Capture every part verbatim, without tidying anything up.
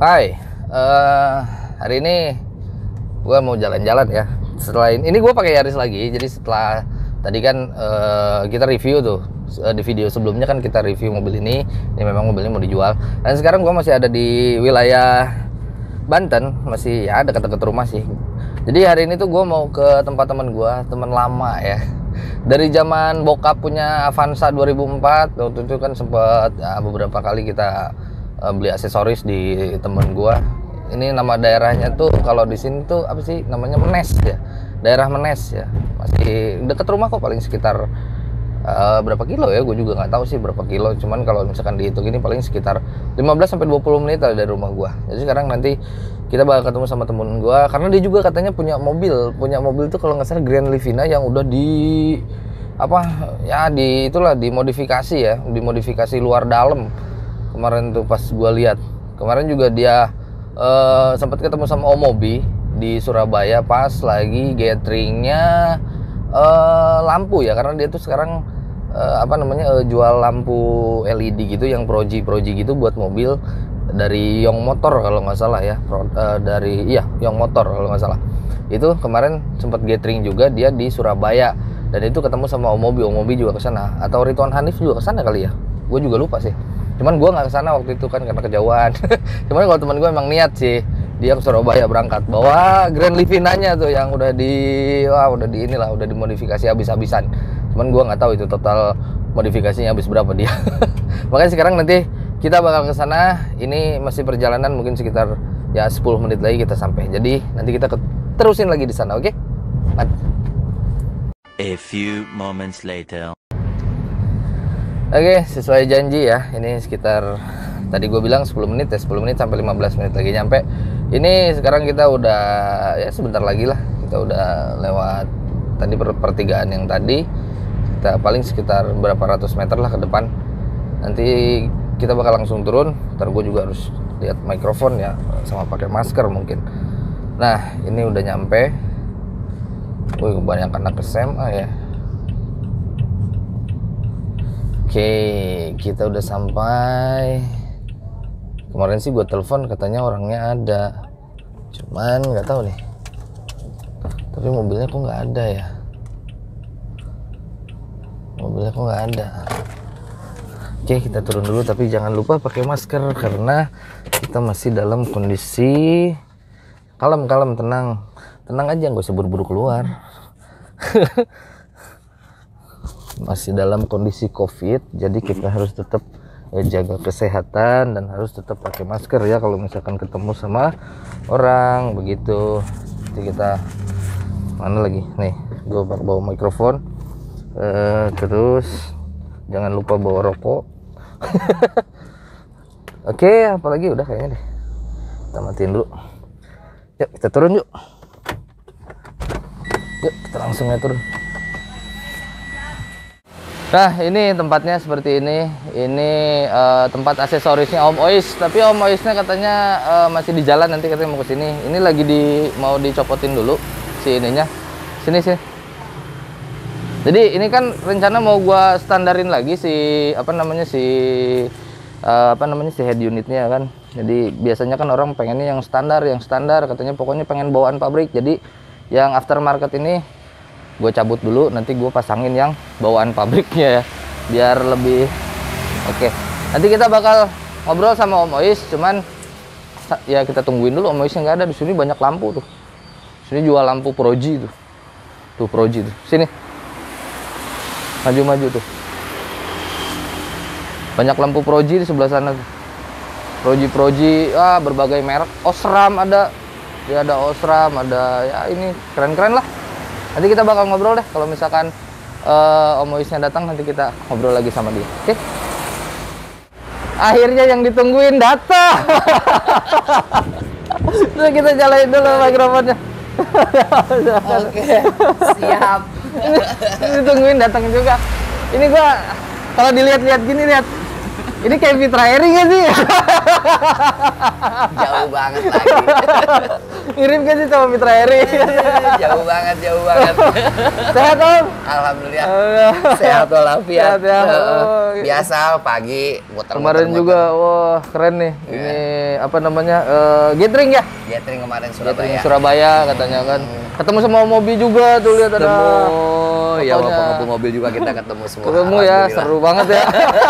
Hai, uh, hari ini gue mau jalan-jalan ya. Setelah ini, ini gue pakai Yaris lagi. Jadi setelah tadi kan uh, kita review tuh uh, di video sebelumnya kan kita review mobil ini. Ini memang mobilnya mau dijual. Dan sekarang gue masih ada di wilayah Banten, masih ya dekat-dekat rumah sih. Jadi hari ini tuh gue mau ke tempat teman gue, teman lama ya. Dari zaman bokap punya Avanza dua ribu empat, waktu itu kan sempat ya, beberapa kali kita beli aksesoris di temen gua. Ini nama daerahnya tuh kalau di sini tuh apa sih namanya, Menes ya, daerah Menes ya, masih dekat rumah kok, paling sekitar uh, berapa kilo ya, gue juga nggak tahu sih berapa kilo, cuman kalau misalkan dihitung ini paling sekitar lima belas sampai dua puluh menit dari rumah gua. Jadi sekarang nanti kita bakal ketemu sama temen gua karena dia juga katanya punya mobil, punya mobil tuh kalau nggak salah Grand Livina yang udah di apa ya, di itulah dimodifikasi ya, dimodifikasi luar dalam. Kemarin tuh pas gua lihat, kemarin juga dia uh, sempat ketemu sama Om Mobi di Surabaya pas lagi gatheringnya uh, lampu ya, karena dia tuh sekarang uh, apa namanya uh, jual lampu L E D gitu yang proji proji gitu buat mobil dari Yong Motor kalau nggak salah ya, Pro, uh, dari iya Yong Motor kalau nggak salah. Itu kemarin sempat gathering juga dia di Surabaya dan itu ketemu sama Om Mobi, Om Mobi juga kesana, atau Ridwan Hanif juga kesana kali ya, gue juga lupa sih. Cuman gue nggak kesana waktu itu kan karena kejauhan. Cuman kalau teman gue emang niat sih, dia ke Surabaya berangkat bawa Grand Livinanya tuh yang udah di wah udah di inilah udah dimodifikasi habis-habisan. Cuman gue nggak tahu itu total modifikasinya habis berapa dia. Makanya sekarang nanti kita bakal ke sana. Ini masih perjalanan mungkin sekitar ya sepuluh menit lagi kita sampai. Jadi nanti kita terusin lagi di sana, oke? Okay? A few moments later. Oke, sesuai janji ya, ini sekitar tadi gue bilang sepuluh menit ya, sepuluh menit sampai lima belas menit lagi nyampe. Ini sekarang kita udah ya sebentar lagi lah, kita udah lewat tadi per pertigaan yang tadi. Kita paling sekitar berapa ratus meter lah ke depan. Nanti kita bakal langsung turun. Ntar gue juga harus lihat mikrofon ya, sama pakai masker mungkin. Nah, ini udah nyampe. Wih, banyak anak S M A ya. Oke, kita udah sampai. Kemarin sih gue telepon katanya orangnya ada, cuman nggak tahu nih. Tapi mobilnya kok nggak ada ya? Mobilnya kok nggak ada. Oke, kita turun dulu, tapi jangan lupa pakai masker karena kita masih dalam kondisi kalem, kalem, tenang, tenang aja, nggak usah buru-buru keluar. Masih dalam kondisi COVID, jadi kita harus tetap ya, jaga kesehatan dan harus tetap pakai masker ya kalau misalkan ketemu sama orang begitu. Jadi kita mana lagi nih, gue bawa mikrofon, uh, terus jangan lupa bawa rokok. Oke, apalagi udah kayaknya deh, kita matiin dulu. Yuk kita turun yuk, yuk kita langsung ya turun. Nah, ini tempatnya seperti ini. Ini uh, tempat aksesorisnya Om Ois. Tapi Om Oisnya katanya uh, masih di jalan, nanti katanya mau ke sini. Ini lagi di mau dicopotin dulu si ininya. Sini sih. Jadi ini kan rencana mau gua standarin lagi si apa namanya si uh, apa namanya si head unitnya kan. Jadi biasanya kan orang pengennya yang standar, yang standar katanya pokoknya pengen bawaan pabrik. Jadi yang aftermarket ini gue cabut dulu, nanti gue pasangin yang bawaan pabriknya ya, biar lebih oke. Okay. Nanti kita bakal ngobrol sama Om Ois, cuman ya kita tungguin dulu. Om Oisnya nggak ada di sini, banyak lampu tuh. Sini jual lampu proji tuh, tuh proji tuh. Sini, maju-maju tuh. Banyak lampu proji di sebelah sana tuh. Proji-proji, ah berbagai merek. Osram ada, ya ada Osram, ada ya ini keren-keren lah. Nanti kita bakal ngobrol deh kalau misalkan uh, Om Oisnya datang, nanti kita ngobrol lagi sama dia. Oke? Okay? Akhirnya yang ditungguin datang. Terus kita nyalain dulu mikrofonnya. Oke, siap. Ditungguin datang juga. Ini gua kalau dilihat-lihat gini, lihat. Ini kayak Fitra Eri nggak sih? Jauh banget lagi. Mirip nggak sih sama Fitra Eri? Jauh banget, jauh banget. Sehat Om? Alhamdulillah. Alhamdulillah. Sehat walafiat. Sehat ya. Heeh. Oh. Biasa pagi muter-muter. Kemarin juga, wah keren nih. Iya. Ini apa namanya? eh, gathering ya? Gathering kemarin Gathering Surabaya. Surabaya katanya kan. Ketemu sama mobil juga tuh, lihat ada. Ketemu, ya fotonya. walaupun mobil juga kita ketemu semua. Ketemu ya, Alhamdulillah. seru banget ya.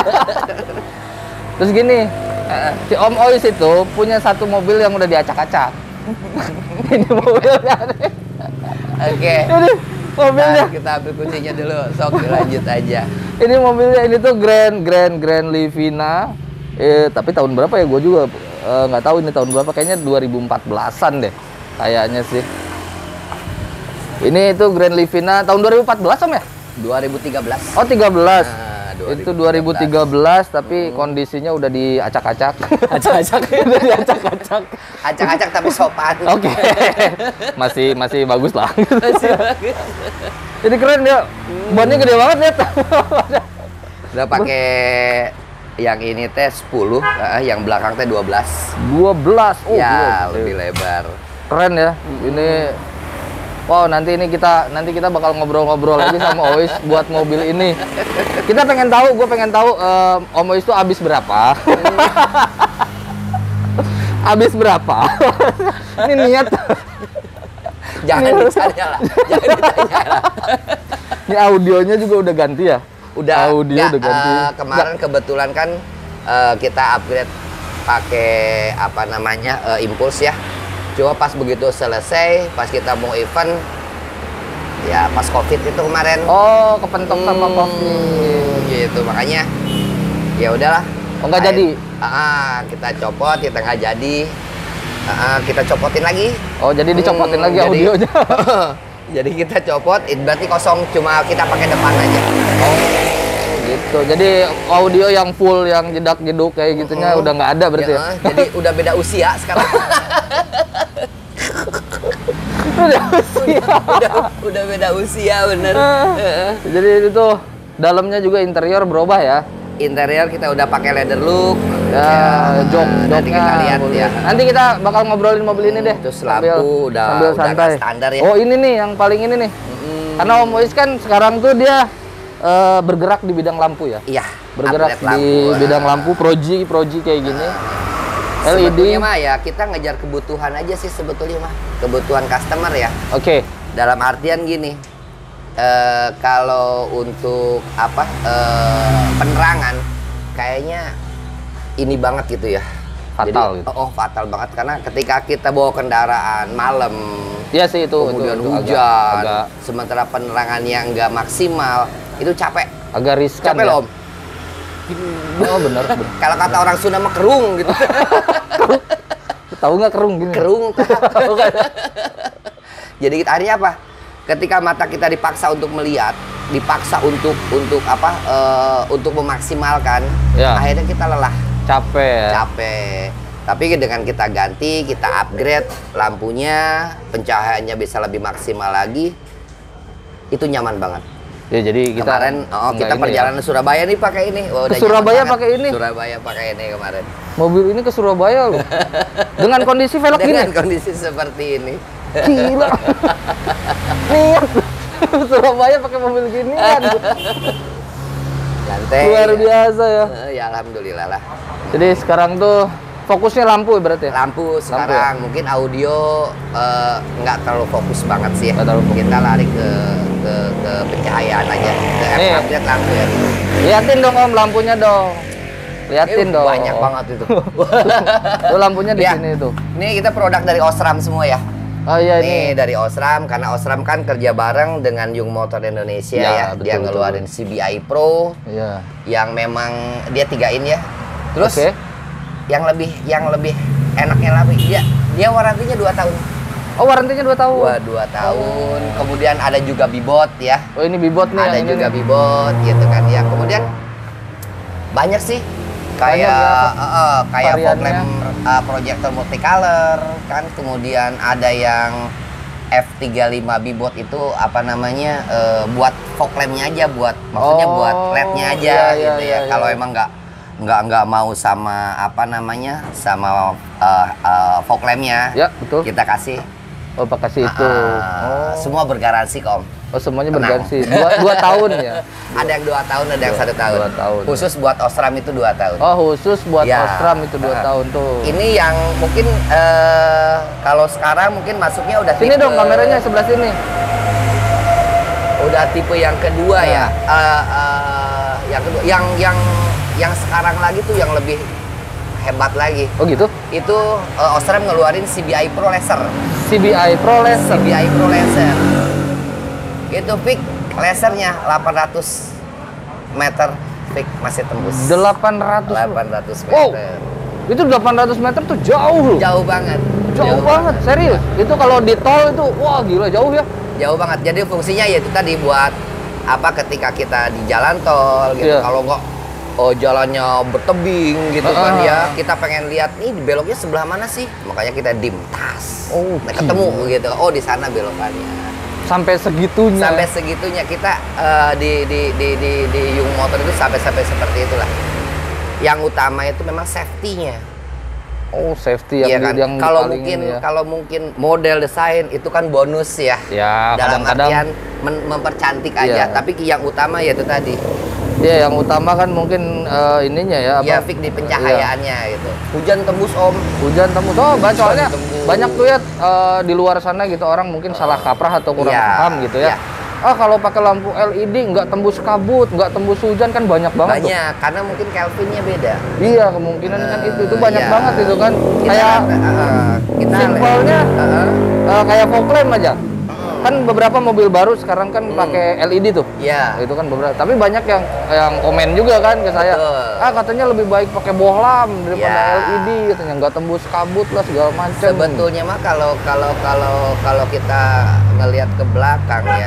Terus gini, si Om Ois itu punya satu mobil yang udah diacak-acak. Ini mobilnya nih. Oke. Ini mobilnya. Nah, kita ambil kuncinya dulu, sok lanjut aja. Ini mobilnya ini tuh Grand Grand Grand Livina. Eh tapi tahun berapa ya? Gue juga eh, nggak tahu ini tahun berapa. Kayaknya dua ribu empat belasan deh. Kayaknya sih. Ini itu Grand Livina tahun dua ribu empat belas Om ya? dua ribu tiga belas. Oh tiga belas. Nah, Itu dua ribu tiga belas tapi kondisinya udah diacak-acak. Acak-acak. Udah diacak-acak. Acak-acak tapi sopan. Oke. Masih masih bagus lah. Ini keren ya. Bannya gede banget lihat. Udah pakai yang ini teh sepuluh, eh, yang belakang teh dua belas. dua belas. Oh, Ya, gila. lebih lebar. Keren ya. Ini wow, nanti ini kita nanti kita bakal ngobrol-ngobrol lagi sama Ois buat mobil ini. Kita pengen tahu, gue pengen tahu eh, Om Ois tuh habis berapa? Habis berapa? Ini niat. Jangan ditanya lah, jangan ditanya lah. Ini audionya juga udah ganti ya? Udah, Audio nggak, udah ganti. eh, kemarin kebetulan kan eh, kita upgrade pakai apa namanya eh, Impulse ya. Cuma pas begitu selesai, pas kita mau event, ya pas COVID itu kemarin. Oh, kepentok sama Hmm, COVID. gitu makanya ya udahlah. Oh, nggak Kayak- jadi? Ah, kita copot, kita nggak jadi. Ah, kita copotin lagi. Oh, jadi dicopotin Hmm, lagi jadi- audionya. Jadi kita copot, it- berarti kosong, cuma kita pakai depan aja. Gitu. Jadi audio yang full yang jedak-jeduk kayak gitunya Hmm. udah nggak ada berarti ya? Ya, jadi udah beda usia sekarang. Udah usia. udah, udah beda usia bener. Heeh. Jadi itu dalamnya juga interior berubah ya. Interior kita udah pakai leather look. Ya, jok, nanti joknya kita lihat boleh. ya. Nanti kita bakal ngobrolin mobil ini deh. Terus lampu udah- sambil udah santai. agak standar ya. Oh, ini nih yang paling ini nih. Mm, Karena Om Ois kan sekarang tuh dia eh, bergerak di bidang lampu ya. Iya. Bergerak upgrade di lampu. bidang lampu, proji, proji kayak gini. L E D. Sebetulnya mah ya kita ngejar kebutuhan aja sih sebetulnya mah. Kebutuhan customer ya. Oke. Dalam artian gini. eh, kalau untuk apa eh, penerangan kayaknya ini banget gitu ya. Fatal Jadi, gitu. Oh, fatal banget karena ketika kita bawa kendaraan malam, Iya sih itu. kemudian itu, itu hujan, agak, agak, sementara penerangannya nggak maksimal, itu capek. agak riskan. Capek ya. loh, Om. Oh benar. benar. Kalau kata orang Sunda mah kerung gitu. Tahu nggak kerung gini? Kerung. Jadi kita akhirnya apa? Ketika mata kita dipaksa untuk melihat, dipaksa untuk untuk apa? eh, untuk memaksimalkan, Ya. akhirnya kita lelah, Capek. Ya. capek. Tapi dengan kita ganti, kita upgrade lampunya, pencahayaannya bisa lebih maksimal lagi, itu nyaman banget. Ya jadi kita Kemarin, oh, enggak kita ini perjalanan Surabaya nih pakai ini. Oh, Ke udah Surabaya nyaman banget. pakai ini? Surabaya pakai ini kemarin. ya. Mobil ini ke Surabaya loh. Dengan kondisi velg Dengan gini. kondisi seperti ini. Gila. Niat. Surabaya pakai mobil gini kan. Santai. Luar biasa ya. Eh, ya alhamdulillah lah. Jadi sekarang tuh fokusnya lampu berarti ya? Lampu sekarang mungkin audio eh, nggak terlalu fokus banget sih ya. Nggak terlalu fokus. Kita lari ke ke, ke pencahayaan aja. Ke Nih. upgrade lampu ya. Liatin dong Om lampunya dong. Liatin Eh, dong. Banyak banget itu. Tuh lampunya di Ya. sini tuh. Ini kita produk dari Osram semua ya. Oh iya Ini ini. dari Osram karena Osram kan kerja bareng dengan Young Motor Indonesia Ya, ya. betul, Dia betul, ngeluarin C B I Pro Iya. yang memang dia tigain ya. Terus Oke. yang lebih yang lebih enaknya lagi dia dia warantinya dua tahun. Oh warantinya dua tahun. Dua dua tahun. Kemudian ada juga bibot ya. Oh ini bibot nih Ada yang ini juga nih. bibot gitu kan ya. Kemudian banyak sih kayak Banyak ya, eh, eh, kayak fog variannya. lamp eh, projector multicolor kan. Kemudian ada yang F tiga puluh lima bibot itu apa namanya eh, buat fog lampnya aja, buat maksudnya Oh, buat lednya aja iya, iya, gitu iya, ya. Kalau iya. emang nggak nggak nggak mau sama apa namanya sama uh, uh, fog lampnya. Ya, betul. Kita kasih. Oh, pakai kasih itu. Uh, Oh. Semua bergaransi Om. Oh, semuanya Tenang. bergaransi. Dua, dua tahun ya. Ada yang dua tahun, ada yang Dua- satu tahun. dua tahun. Khusus buat Osram itu dua tahun. Oh, khusus buat Ya. Osram itu dua Uh, tahun tuh. Ini yang mungkin eh, kalau sekarang mungkin masuknya udah Sini dong kameranya sebelah sini. Udah tipe yang kedua Nah. ya. Eh, eh, yang kedua, yang yang yang sekarang lagi tuh yang lebih hebat lagi. Oh gitu. Itu eh, Osram ngeluarin C B I Pro Laser. C B I Pro Laser. C B I Pro Laser. Itu peak lasernya delapan ratus meter, peak masih tembus. delapan ratus. delapan ratus Wow. meter. Itu delapan ratus meter tuh jauh loh. Jauh banget. Jauh, banget, serius. Itu kalau di tol itu wah gila jauh ya. Jauh banget. Jadi fungsinya yaitu tadi buat apa ketika kita di jalan tol gitu. Iya. Kalau nggak oh jalannya bertebing gitu kan Ah. ya, kita pengen lihat nih beloknya sebelah mana sih? Makanya kita dim tas. Oh, Nah, ketemu gitu. Oh, di sana belokannya. Sampai segitunya. Sampai segitunya kita eh, di, di di di di Yung Motor itu sampai sampai seperti itulah. Yang utama itu memang safety-nya. Oh, safety yang Iya di- kan. yang Kalau paling mungkin ini ya. kalau mungkin model desain itu kan bonus ya. Ya, Dalam kadang-kadang artian men- mempercantik aja. Iya. Tapi yang utama yaitu tadi. ya yang utama kan mungkin eh, ininya ya apa? Ya fix di pencahayaannya gitu. Hujan tembus Om. Hujan tembus. Oh, ba- soalnya tembus. banyak tuh ya eh, di luar sana gitu orang mungkin salah kaprah atau kurang Iya, paham gitu ya. iya. Ah, kalau pakai lampu L E D nggak tembus kabut, nggak tembus hujan kan banyak banget tuh. Banyak karena mungkin Kelvinnya beda. Iya, kemungkinan kan Eh, itu itu banyak iya. banget itu kan. Kita Kayak uh, kita simpelnya uh, eh, kayak fog lamp aja. Kan beberapa mobil baru sekarang kan Hmm. pakai L E D tuh. ya. Itu kan beberapa. Tapi banyak yang yang komen juga kan ke saya. Betul. Ah, katanya lebih baik pakai bohlam daripada Ya. L E D, katanya nggak tembus kabut lah segala macam. Sebetulnya mah kalau kalau kalau kalau kita ngelihat ke belakang ya,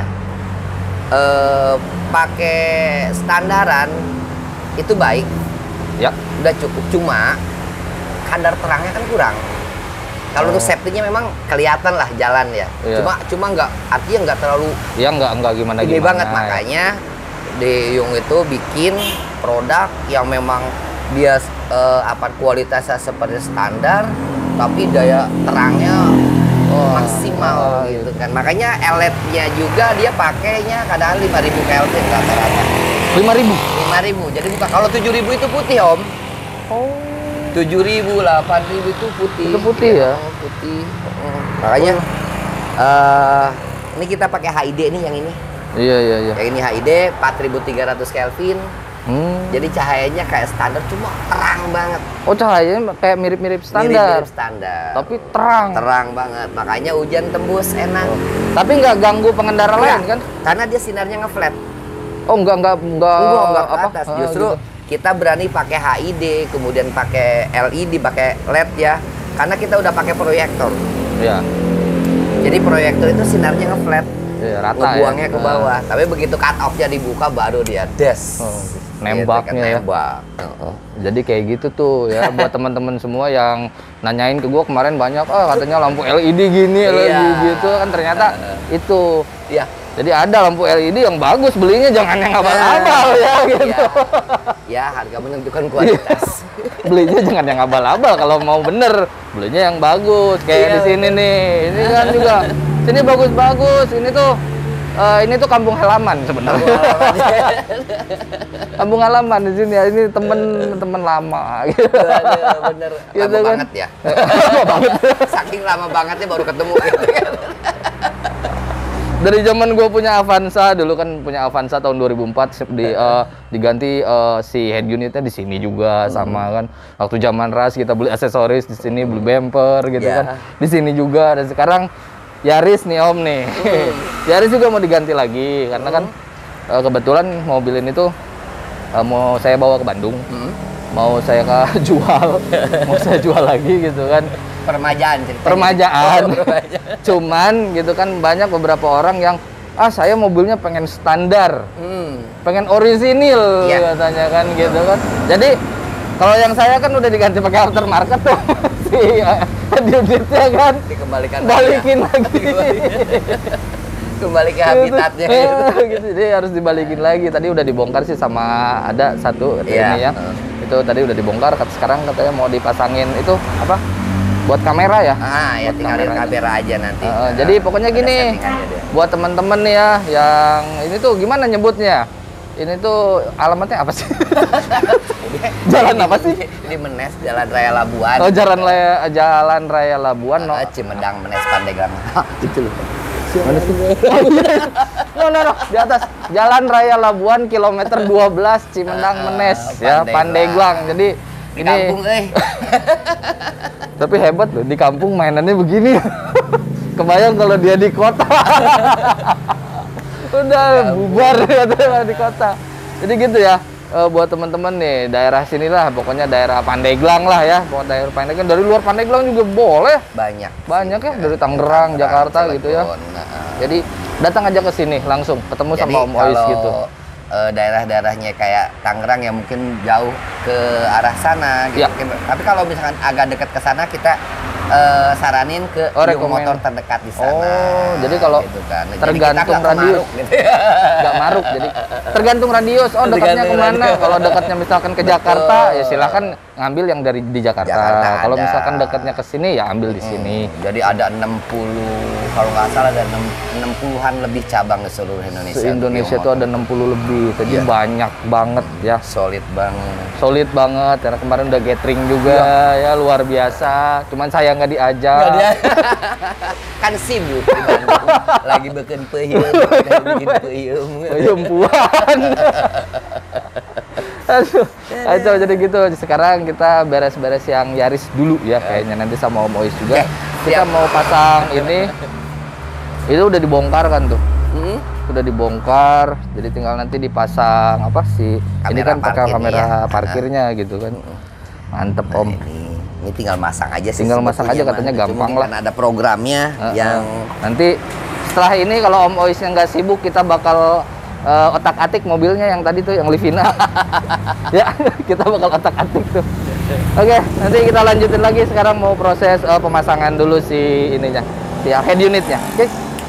eh pakai standaran itu baik, Ya. udah cukup. Cuma kadar terangnya kan kurang. Kalau untuk safety-nya memang kelihatan lah jalan ya. Iya. Cuma cuma nggak artinya nggak terlalu Ya nggak nggak gimana gede gimana. banget, makanya De Yung itu bikin produk yang memang dia eh, apa kualitasnya seperti standar tapi daya terangnya Wah, maksimal wah, gitu kan. Makanya L E D-nya juga dia pakainya kadang lima ribu Kelvin rata-rata. lima ribu. lima ribu. Jadi bukan kalau tujuh ribu itu putih, Om. Oh. tujuh ribu, delapan ribu itu putih. Itu putih ya? Oh, putih. Mm. Makanya eh ini kita pakai H I D nih yang ini. Iya iya iya. Yang ini H I D empat ribu tiga ratus Kelvin. Hmm. Jadi cahayanya kayak standar cuma terang banget. Oh, cahayanya kayak mirip-mirip standar. Mirip-mirip standar. Tapi terang. terang banget. Makanya hujan tembus enak. Tapi nggak ganggu pengendara lain Iya, kan? Karena dia sinarnya nge-flat. Oh, nggak nggak nggak Enggak, enggak ke apa? atas. Ah, Justru gitu. kita berani pakai H I D, kemudian pakai L E D, pakai L E D ya. Karena kita udah pakai proyektor. Iya. Jadi proyektor itu sinarnya nge-flat. Iya, rata Ngebuangnya ya. ke bawah. Tapi begitu cut off-nya dibuka baru dia des. Oh, Gitu nembaknya kan, ya. nembak. Heeh. Jadi kayak gitu tuh ya buat teman-teman semua yang nanyain ke gua kemarin banyak, ah katanya lampu L E D gini, L E D Iya. gitu kan ternyata itu. Iya. Jadi ada lampu L E D yang bagus, belinya jangan yang abal-abal ya gitu. Iya. Ya, harga menentukan kualitas. Belinya jangan yang abal-abal kalau mau bener, belinya yang bagus kayak Iya, di sini nih. Ini kan juga sini bagus-bagus. Ini tuh eh, ini tuh kampung halaman sebenarnya. Kampung halaman di sini ya. Ini temen-temen lama gitu. Aduh, bener. Lama Gitu kan. banget ya. Lama banget. Saking lama bangetnya baru ketemu gitu kan. Dari zaman gue punya Avanza, dulu kan punya Avanza tahun dua ribu empat di, eh, diganti eh, si head unitnya di sini juga sama kan. Waktu zaman ras kita beli aksesoris di sini, beli bumper gitu Ya. kan. Di sini juga, dan sekarang Yaris nih Om nih. Yaris juga mau diganti lagi karena kan eh, kebetulan mobil ini tuh eh, mau saya bawa ke Bandung. Hmm. Mau saya ke jual, mau saya jual lagi gitu kan. Permajaan ceritanya. Permajaan. Oh, permajaan. Cuman gitu kan banyak beberapa orang yang ah saya mobilnya pengen standar, Hmm. pengen orisinil Iya. katanya kan gitu kan. Jadi kalau yang saya kan udah diganti pakai aftermarket tuh si unitnya kan Dikembalikan balikin lagi. lagi. ya. Kembali ke habitatnya Gitu. gitu. gitu. Jadi harus dibalikin lagi. Tadi udah dibongkar sih sama ada satu Iya. ini ya. Heeh. Itu tadi udah dibongkar, kat- sekarang katanya mau dipasangin itu apa? Buat kamera ya. Ah, ya Buat tinggal lihat kameranya. kamera aja nanti. Uh, Nah, jadi pokoknya ada gini, settingannya dia. buat temen-temen nih ya, yang ini tuh gimana nyebutnya? Ini tuh alamatnya apa sih? Jalan apa sih? Di Menes, Jalan Raya Labuan. Oh, Jalan Raya Jalan Raya Labuan, no. Ah, Cimedang, Menes, Pandeglang. Itu loh. Mana sih? Oh, iya. No, no, no, di atas. Jalan Raya Labuan kilometer dua belas Cimendang Ah, Menes ya, Pandeglang. Pandeglang. Jadi Di ini kampung, eh. tapi hebat loh, di kampung mainannya begini. Kebayang kalau dia di kota. Udah bubar ya di kota. Jadi gitu ya. Eh, buat teman-teman nih daerah sinilah, pokoknya daerah Pandeglang lah ya. Pokoknya daerah Pandeglang, dari luar Pandeglang juga boleh. Banyak. Banyak ya, sih, dari Tangerang, Jakarta gitu ya. Cilegon, nah. Jadi datang aja ke sini langsung ketemu Jadi sama Om Ois kalau, gitu. eh, daerah-daerahnya kayak Tangerang yang mungkin jauh ke arah sana gitu. Ya. Mungkin- Tapi kalau misalkan agak dekat ke sana kita eh, saranin ke Oh, Yung rekomen. Motor terdekat di sana. Oh, jadi kalau gitu kan. Jadi tergantung kita nggak radius. kemaruk gitu ya. Nggak maruk, jadi tergantung radius. Oh, dekatnya Tergantung kemana? radius. Kalau dekatnya misalkan ke Betul. Jakarta, ya silahkan ngambil yang dari di Jakarta. Jakarta Kalau ada. misalkan dekatnya ke sini, ya ambil di Hmm, sini. Jadi ada enam puluh, kalau nggak salah ada enam puluhan lebih cabang di seluruh Indonesia. Se Indonesia Yung itu Motor. ada enam puluh lebih, jadi Iya. banyak banget ya. Solid banget. Solid banget, karena kemarin udah gathering juga ya, luar biasa. Cuman saya nggak diajak. Nggak dia. Kan sibuk di Bandung. Lagi bikin peyem, lagi bikin peyem. Perempuan. Aduh, aduh, jadi gitu. Sekarang kita beres-beres yang Yaris dulu ya, kayaknya nanti sama Om Ois juga. Oke, Kita siap. mau pasang ini. Itu udah dibongkar kan tuh. Hmm? Udah dibongkar, jadi tinggal nanti dipasang apa sih? Ini Kamera kan pakai parkirnya kamera ya. parkirnya gitu kan. Mantep Nah, Om. ini, ini tinggal masang aja sih. Tinggal masang sebetulnya aja, katanya mah. Cuma gampang kan lah. ada programnya Heeh. yang Nanti setelah ini kalau Om Oisnya nggak sibuk, kita bakal eh, otak-atik mobilnya yang tadi tuh yang Livina. Ya, kita bakal otak-atik tuh. Oke, nanti kita lanjutin lagi. Sekarang mau proses eh, pemasangan dulu si ininya, si head unitnya. Oke.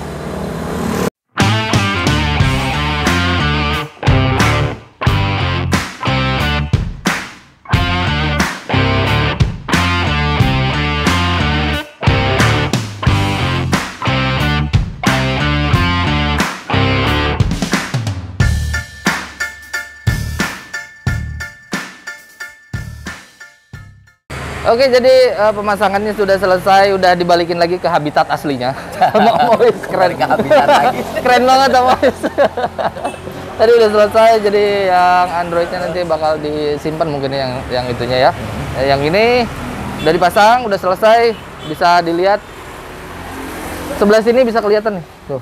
Oke, jadi eh, pemasangannya sudah selesai, udah dibalikin lagi ke habitat aslinya. Sama Om Ois, keren. Ke habitat lagi. Keren banget Om Ois. Tadi udah selesai, jadi yang Androidnya nanti bakal disimpan mungkin yang yang itunya ya. Eh, Yang ini udah dipasang, udah selesai, bisa dilihat. Sebelah sini bisa kelihatan nih, tuh.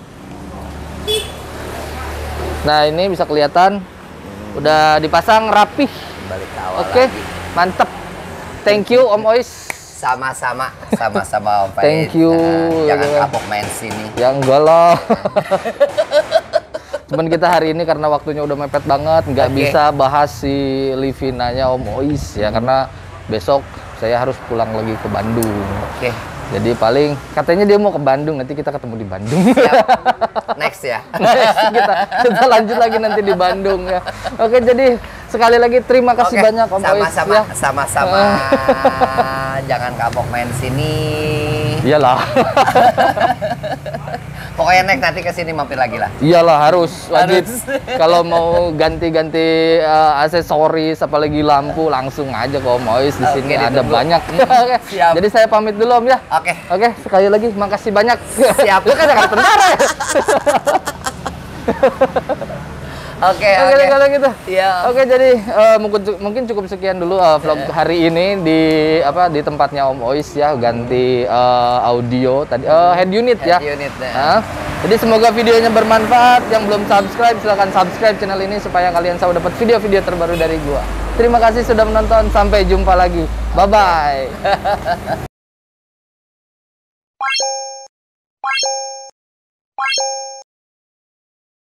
Nah, ini bisa kelihatan, udah dipasang rapih. balik ke awal Oke, lagi. mantep. Thank you Om Ois. Sama-sama, sama-sama Om Faid. Thank you. Nah, jangan Ya. kapok main sini. Ya enggak lah. Cuman kita hari ini karena waktunya udah mepet banget, nggak Oke. bisa bahas si Livinanya Om Ois ya, karena besok saya harus pulang lagi ke Bandung. Oke, Jadi paling katanya dia mau ke Bandung, nanti kita ketemu di Bandung. siap. Next ya. Next, kita kita lanjut lagi nanti di Bandung ya. Oke, jadi sekali lagi terima kasih Oke, banyak Om Ois sama-sama, ya. sama-sama. Jangan kapok main sini. Iyalah. Pokoknya next nanti ke sini mampir lagi lah. Iyalah harus wajib. Harus. Kalau mau ganti-ganti eh, aksesoris apalagi lampu langsung aja ke Om Ois, di Oke, sini ada ditunggu. banyak. Oke. Siap. Jadi saya pamit dulu Om ya. Oke. Oke, sekali lagi makasih banyak. Siap. Lu kan jangan tentara ya. Oke, Oke, oke. kalau gitu. Iya. Oke, jadi eh, mungkin mungkin cukup sekian dulu eh, vlog hari ini di apa di tempatnya Om Ois ya, ganti eh, audio tadi eh, head unit ya. Head unit, ya. Hah? Jadi semoga videonya bermanfaat. Yang belum subscribe silahkan subscribe channel ini supaya kalian selalu dapat video-video terbaru dari gua. Terima kasih sudah menonton. Sampai jumpa lagi. Bye bye.